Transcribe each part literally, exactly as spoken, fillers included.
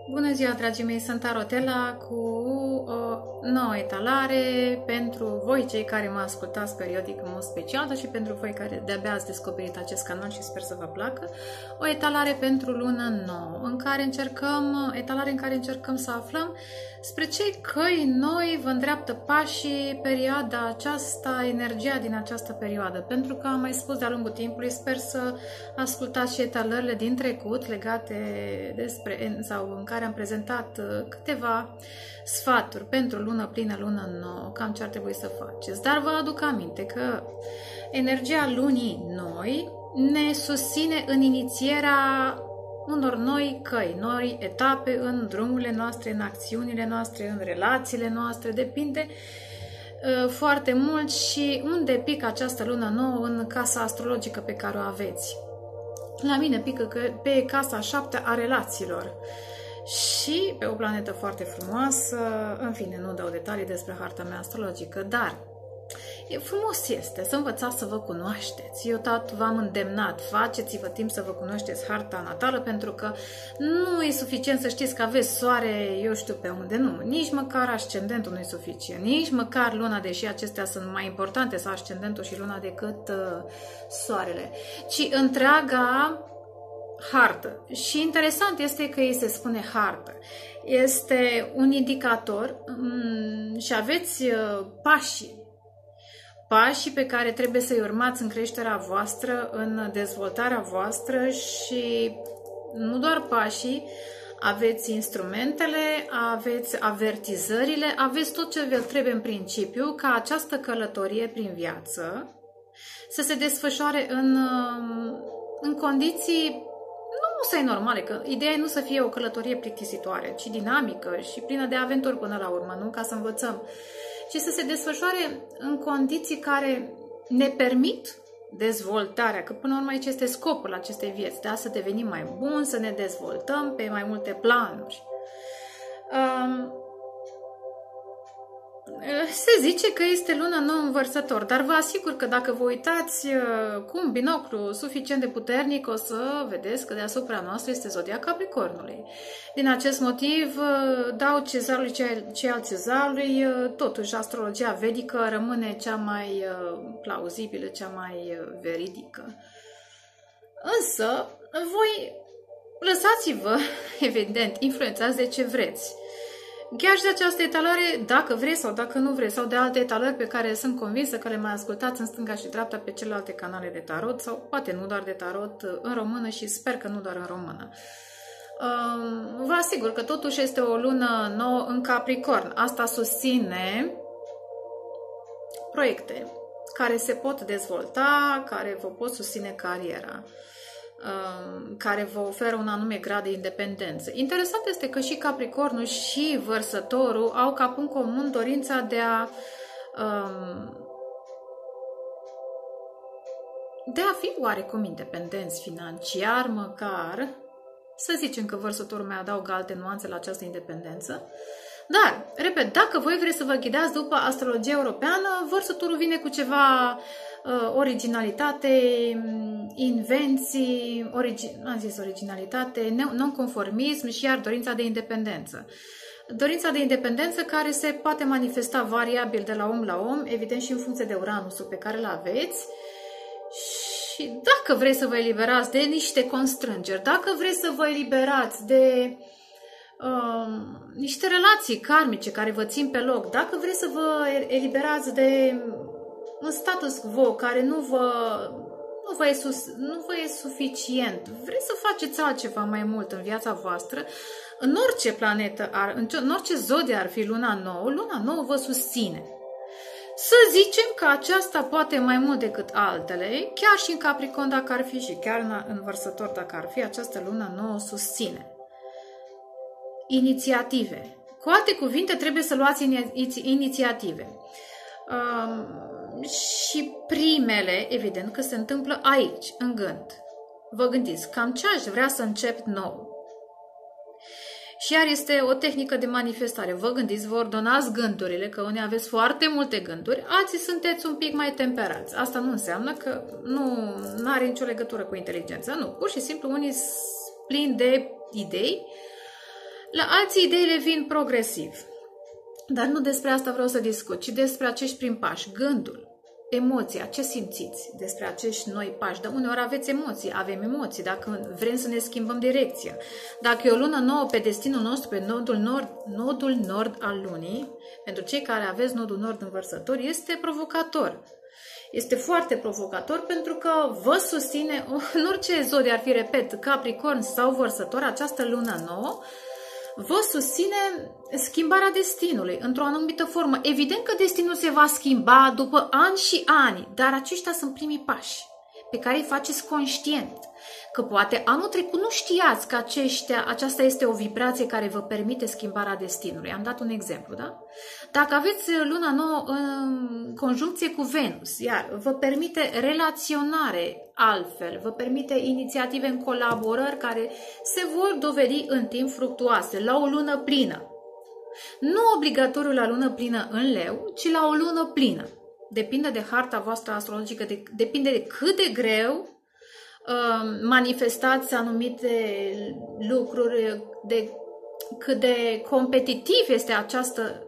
Bună ziua, dragii mei! Sunt Tarotela cu o nouă etalare pentru voi, cei care mă ascultați periodic în mod special, dar și pentru voi care de-abia ați descoperit acest canal și sper să vă placă. O etalare pentru luna nouă, în care încercăm, etalare în care încercăm să aflăm spre ce căi noi vă îndreaptă pașii perioada aceasta, energia din această perioadă. Pentru că am mai spus de-a lungul timpului, sper să ascultați și etalările din trecut legate despre, sau în care am prezentat câteva sfaturi pentru lună plină, lună nouă, cam ce ar trebui să faceți. Dar vă aduc aminte că energia lunii noi ne susține în inițierea unor noi căi, noi etape în drumurile noastre, în acțiunile noastre, în relațiile noastre, depinde uh, foarte mult și unde pică această lună nouă în casa astrologică pe care o aveți. La mine pică că pe casa șaptea a relațiilor și pe o planetă foarte frumoasă, în fine, nu dau detalii despre harta mea astrologică, dar e frumos este să învățați să vă cunoașteți. Eu tot v-am îndemnat, faceți-vă timp să vă cunoașteți harta natală, pentru că nu e suficient să știți că aveți soare, eu știu pe unde, nu. Nici măcar ascendentul nu e suficient, nici măcar luna, deși acestea sunt mai importante, sau ascendentul și luna, decât uh, soarele, ci întreaga hartă. Și interesant este că ei se spune hartă. Este un indicator um, și aveți uh, pașii. Pașii pe care trebuie să-i urmați în creșterea voastră, în dezvoltarea voastră și nu doar pașii, aveți instrumentele, aveți avertizările, aveți tot ce vă trebuie în principiu ca această călătorie prin viață să se desfășoare în, în condiții nu să-i normale, că ideea e nu să fie o călătorie plictisitoare, ci dinamică și plină de aventuri până la urmă, nu ca să învățăm, ci să se desfășoare în condiții care ne permit dezvoltarea, că până la urmă aici este scopul acestei vieți, da? Să devenim mai buni, să ne dezvoltăm pe mai multe planuri. Um, se zice că este luna nouă în Vărsător, dar vă asigur că dacă vă uitați cu un binoclu suficient de puternic, o să vedeți că deasupra noastră este zodia Capricornului. Din acest motiv dau cezarului ce al cezarului, totuși astrologia vedică rămâne cea mai plauzibilă, cea mai veridică. Însă, voi lăsați-vă, evident, influențați de ce vreți. Chiar și de această etalare, dacă vreți sau dacă nu vreți, sau de alte etalări pe care sunt convinsă că le mai ascultați în stânga și dreapta pe celelalte canale de tarot, sau poate nu doar de tarot, în română și sper că nu doar în română. Vă asigur că totuși este o lună nouă în Capricorn. Asta susține proiecte care se pot dezvolta, care vă pot susține cariera, care vă oferă un anume grad de independență. Interesant este că și Capricornul și Vărsătorul au ca punct comun dorința de a de a fi oarecum independenți financiar, măcar, să zicem că Vărsătorul mai adaugă alte nuanțe la această independență. Dar, repet, dacă voi vreți să vă ghidați după astrologia europeană, Vărsătorul vine cu ceva originalitate, invenții, origi, am zis originalitate, nonconformism și iar dorința de independență. Dorința de independență care se poate manifesta variabil de la om la om, evident și în funcție de Uranusul pe care îl aveți. Și dacă vreți să vă eliberați de niște constrângeri, dacă vreți să vă eliberați de um, niște relații karmice care vă țin pe loc, dacă vreți să vă eliberați de un status quo care nu vă, nu vă, e, sus, nu vă e suficient, vreți să faceți altceva mai mult în viața voastră, în orice planetă, ar, în orice zodie ar fi luna nouă, luna nouă vă susține. Să zicem că aceasta poate mai mult decât altele, chiar și în Capricorn dacă ar fi și chiar în, în Vărsător dacă ar fi, această lună nouă susține inițiative. Cu alte cuvinte, trebuie să luați iniți, inițiative. Um, și primele, evident că se întâmplă aici, în gând. Vă gândiți, cam ce aș vrea să încep nou? Și iar este o tehnică de manifestare. Vă gândiți, vă ordonați gândurile, că unii aveți foarte multe gânduri, alții sunteți un pic mai temperați. Asta nu înseamnă că nu are nicio legătură cu inteligența. Nu, pur și simplu unii plini de idei La alții ideile vin progresiv. Dar nu despre asta vreau să discut, ci despre acești prim pași. Gândul, emoția, ce simțiți despre acești noi pași? Dar uneori aveți emoții, avem emoții, dacă vrem să ne schimbăm direcția. Dacă e o lună nouă pe destinul nostru, pe nodul nord, nodul nord al lunii, pentru cei care aveți nodul nord în Vărsători, este provocator. Este foarte provocator pentru că vă susține, în orice zodie ar fi, repet, Capricorn sau Vărsător, această lună nouă, vă susține schimbarea destinului într-o anumită formă. Evident că destinul se va schimba după ani și ani, dar aceștia sunt primii pași pe care îi faceți conștient. Că poate anul trecut nu știați că aceștia, aceasta este o vibrație care vă permite schimbarea destinului. Am dat un exemplu, da? Dacă aveți luna nouă în conjuncție cu Venus, iar vă permite relaționare altfel, vă permite inițiative în colaborări care se vor dovedi în timp fructuoase, la o lună plină. Nu obligatoriu la lună plină în Leu, ci la o lună plină. Depinde de harta voastră astrologică, de, depinde de cât de greu manifestați anumite lucruri, de cât de competitiv este această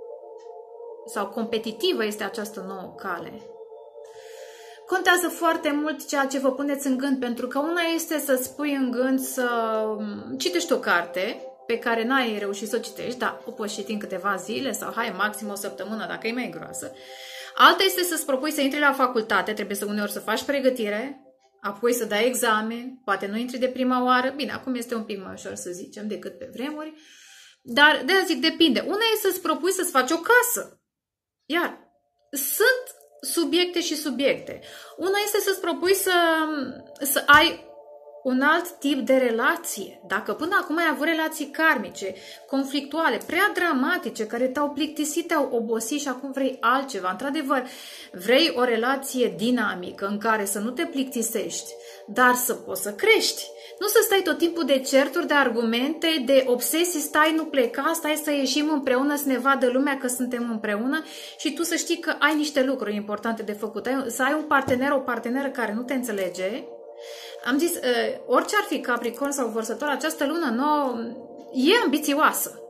sau competitivă este această nouă cale. Contează foarte mult ceea ce vă puneți în gând, pentru că una este să-ți pui în gând să citești o carte pe care n-ai reușit să o citești, dar o poți citi în câteva zile sau hai, maxim o săptămână dacă e mai groasă. Alta este să-ți propui să intri la facultate, trebuie să uneori să faci pregătire, apoi să dai examen, poate nu intri de prima oară, bine, acum este un pic mai ușor să zicem decât pe vremuri, dar de-aia zic, depinde. Una e să-ți propui să-ți faci o casă, iar sunt subiecte și subiecte. Una este să-ți propui să, să ai un alt tip de relație. Dacă până acum ai avut relații karmice, conflictuale, prea dramatice, care te-au plictisit, te-au obosit și acum vrei altceva, într-adevăr, vrei o relație dinamică în care să nu te plictisești, dar să poți să crești. Nu să stai tot timpul de certuri, de argumente, de obsesii, stai, nu pleca, stai să ieșim împreună, să ne vadă lumea că suntem împreună și tu să știi că ai niște lucruri importante de făcut. Să ai un partener, o parteneră care nu te înțelege. Am zis, orice ar fi Capricorn sau Vărsător, această lună nouă e ambițioasă.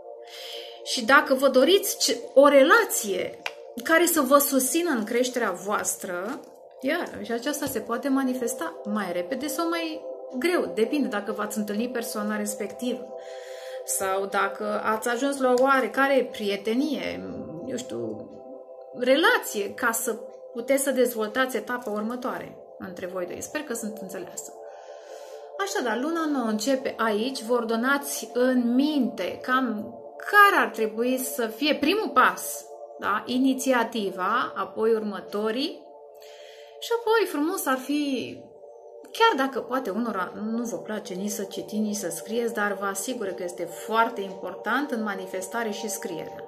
Și dacă vă doriți o relație care să vă susțină în creșterea voastră, iar și aceasta se poate manifesta mai repede sau mai greu. Depinde dacă v-ați întâlnit persoana respectivă sau dacă ați ajuns la o oarecare prietenie, eu știu, relație, ca să puteți să dezvoltați etapa următoare între voi doi. Sper că sunt înțeleasă. Așadar, luna nouă începe aici, vă ordonați în minte cam care ar trebui să fie primul pas, da? Inițiativa, apoi următorii și apoi frumos ar fi, chiar dacă poate unora nu vă place nici să citiți, nici să scrieți, dar vă asigur că este foarte important în manifestare și scrierea.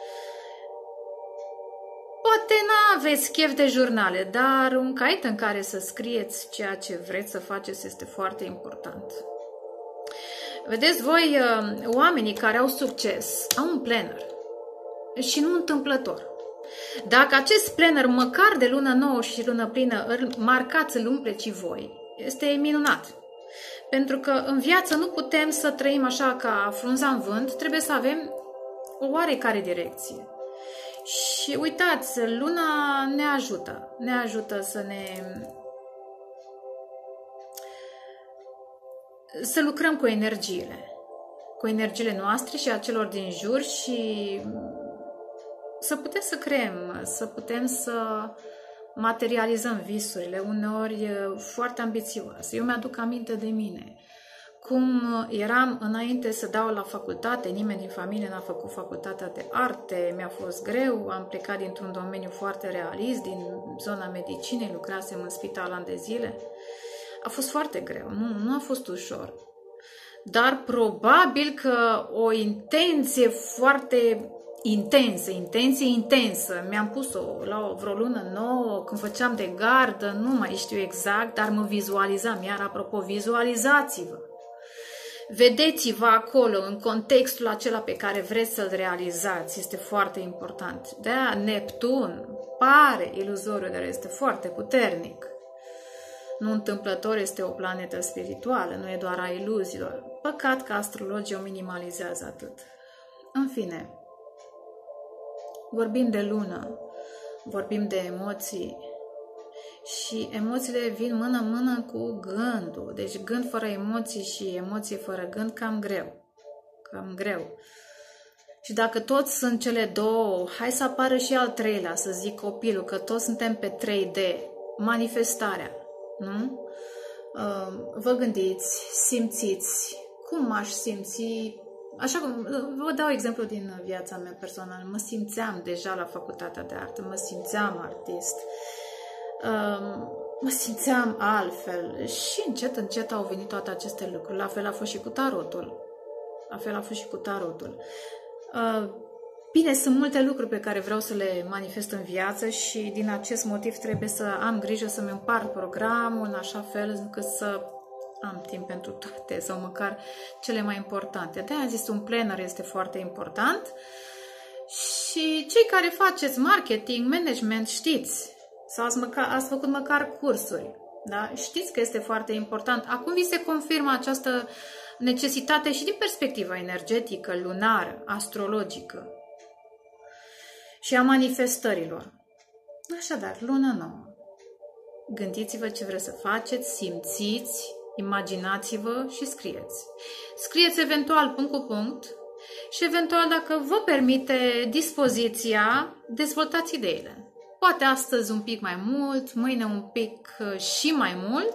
Poate nu aveți chef de jurnale, dar un caiet în care să scrieți ceea ce vreți să faceți este foarte important. Vedeți, voi, oamenii care au succes, au un planner și nu întâmplător. Dacă acest planner, măcar de lună nouă și lună plină, îl marcați, îl umpleți voi, este minunat. Pentru că în viață nu putem să trăim așa ca frunza în vânt, trebuie să avem o oarecare direcție. Și uitați, luna ne ajută, ne ajută să ne... să lucrăm cu energiile, cu energiile noastre și a celor din jur și să putem să creăm, să putem să materializăm visurile, uneori foarte ambițioase. Eu mi-aduc aminte de mine. Cum eram înainte să dau la facultate, nimeni din familie n-a făcut facultatea de arte, mi-a fost greu, am plecat dintr-un domeniu foarte realist, din zona medicinei, lucrasem în spital ani de zile. A fost foarte greu, nu, nu a fost ușor. Dar probabil că o intenție foarte intensă, intenție intensă, mi-am pus-o la o vreo lună nouă, când făceam de gardă, nu mai știu exact, dar mă vizualizam, iar apropo, vizualizați-vă. Vedeți-vă acolo, în contextul acela pe care vreți să-l realizați. Este foarte important. De-aia Neptun pare iluzoriu, dar este foarte puternic. Nu întâmplător, este o planetă spirituală, nu e doar a iluziilor. Păcat că astrologii o minimalizează atât. În fine, vorbim de lună, vorbim de emoții și emoțiile vin mână-mână cu gândul. Deci gând fără emoții și emoție fără gând, cam greu. Cam greu. Și dacă toți sunt cele două, hai să apară și al treilea, să zic copilul, că toți suntem pe trei D, manifestarea, nu? Vă gândiți, simțiți, cum m-aș simți, așa cum, vă dau exemplu din viața mea personală, mă simțeam deja la facultatea de artă, mă simțeam artist, mă simțeam altfel și încet, încet au venit toate aceste lucruri, la fel a fost și cu tarotul, la fel a fost și cu tarotul. Bine, sunt multe lucruri pe care vreau să le manifest în viață și din acest motiv trebuie să am grijă să-mi împart programul în așa fel încât să am timp pentru toate sau măcar cele mai importante. De-aia am zis, un planner este foarte important și cei care faceți marketing, management, știți, sau ați, măcar, ați făcut măcar cursuri, da? Știți că este foarte important. Acum vi se confirmă această necesitate și din perspectiva energetică, lunară, astrologică și a manifestărilor. Așadar, luna nouă. Gândiți-vă ce vreți să faceți, simțiți, imaginați-vă și scrieți. Scrieți eventual punct cu punct și eventual, dacă vă permite dispoziția, dezvoltați ideile. Poate astăzi un pic mai mult, mâine un pic și mai mult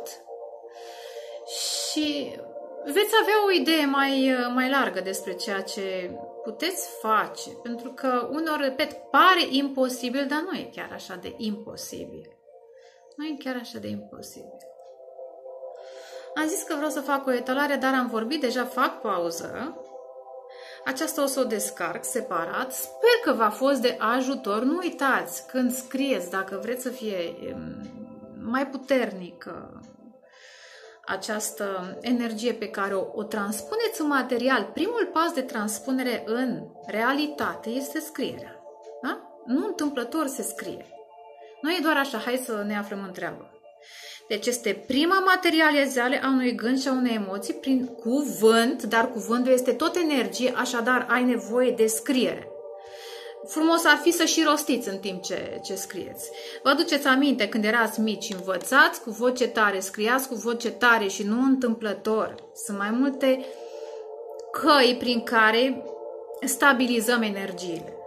și veți avea o idee mai, mai largă despre ceea ce puteți face. Pentru că unor, repet, pare imposibil, dar nu e chiar așa de imposibil. Nu e chiar așa de imposibil. Am zis că vreau să fac o etalare, dar am vorbit, deja fac pauză. Aceasta o să o descarc separat. Sper că v-a fost de ajutor. Nu uitați, când scrieți, dacă vreți să fie mai puternică această energie pe care o, o transpuneți în material, primul pas de transpunere în realitate este scrierea. Da? Nu întâmplător se scrie. Nu e doar așa, hai să ne aflăm în treabă. Deci este prima materializare a unui gând și a unei emoții prin cuvânt, dar cuvântul este tot energie, așadar ai nevoie de scriere. Frumos ar fi să și rostiți în timp ce, ce scrieți. Vă aduceți aminte când erați mici, învățați cu voce tare, scriați cu voce tare și nu întâmplător. Sunt mai multe căi prin care stabilizăm energiile.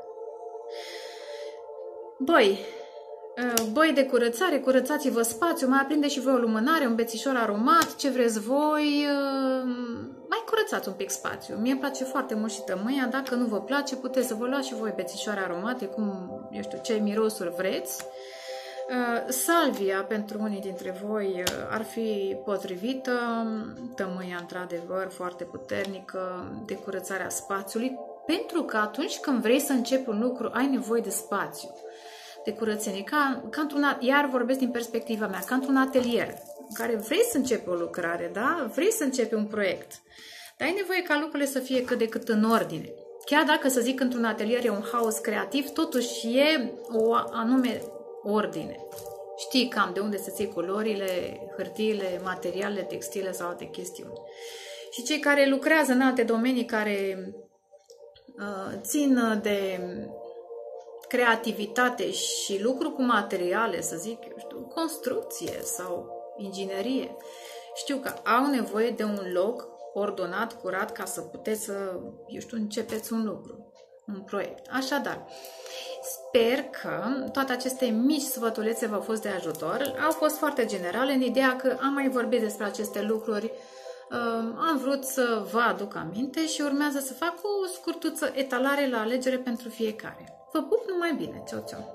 Băi, băi de curățare, curățați-vă spațiul, mai aprinde și voi o lumânare, un bețișor aromat, ce vreți voi, mai curățați un pic spațiul. Mie îmi place foarte mult și tămâia, dacă nu vă place, puteți să vă luați și voi bețișoare aromate, cum, eu știu, ce mirosuri vreți. Salvia, pentru unii dintre voi, ar fi potrivită, tămâia, într-adevăr, foarte puternică, de curățarea spațiului, pentru că atunci când vrei să începi un lucru, ai nevoie de spațiu, de curățenie, ca, ca într-un, iar vorbesc din perspectiva mea, ca într-un atelier, în care vrei să începi o lucrare, da? Vrei să începi un proiect, dar ai nevoie ca lucrurile să fie cât de cât în ordine. Chiar dacă, să zic, într-un atelier e un haos creativ, totuși e o anume ordine. Știi cam de unde să-ți iei culorile, hârtiile, materialele, textile sau alte chestiuni. Și cei care lucrează în alte domenii care uh, țin de creativitate și lucru cu materiale, să zic, eu știu, construcție sau inginerie, știu că au nevoie de un loc ordonat, curat, ca să puteți să, eu știu, începeți un lucru, un proiect. Așadar, sper că toate aceste mici sfătulețe v-au fost de ajutor. Au fost foarte generale, în ideea că am mai vorbit despre aceste lucruri, am vrut să vă aduc aminte și urmează să fac o scurtuță etalare la alegere pentru fiecare. Vă pup, numai bine! Ceau, ceau!